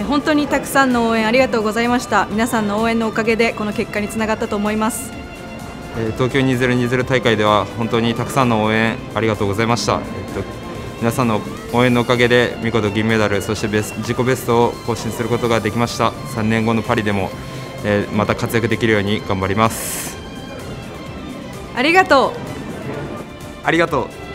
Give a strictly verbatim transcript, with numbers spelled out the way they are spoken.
本当にたくさんの応援ありがとうございました。皆さんの応援のおかげでこの結果につながったと思います。 東京にせんにじゅう大会では本当にたくさんの応援ありがとうございました。えっと、皆さんの応援のおかげで見事銀メダル、そしてベス自己ベストを更新することができました。さんねんごのパリでも、えー、また活躍できるように頑張ります。 ありがとう。 ありがとう。